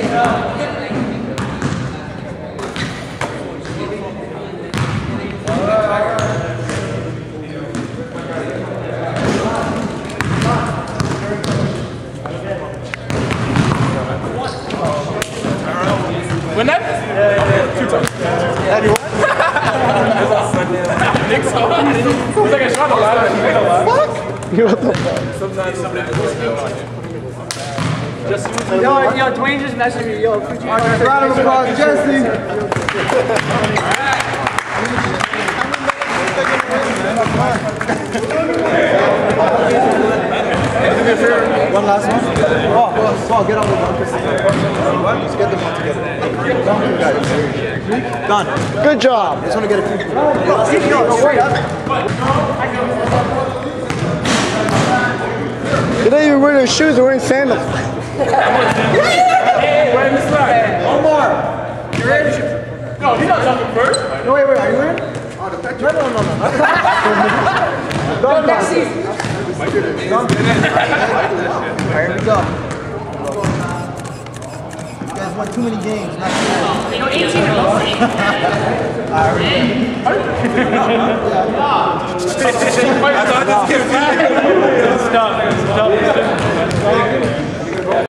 Win that? Yeah. 2 times. Have you won? I think so. It's like I shot a lot. Fuck! You what the fuck? Sometimes somebody goes yo, Dwayne just messaged me. Yo, could you... Round of applause, Jesse! One last one. Oh, get on the bunker. Let's get them all together. Done. Good job. I just want to get a few. You didn't even wear their shoes, they're wearing sandals. Hey, wait, Mr. Ryan. One more. You ready? No, he's not jumping first. No, wait, are you in? Oh, the picture? No. Done. Alright, here we go. You guys won too many games, not too many. You know, 18 and over. I thought this kid was stop.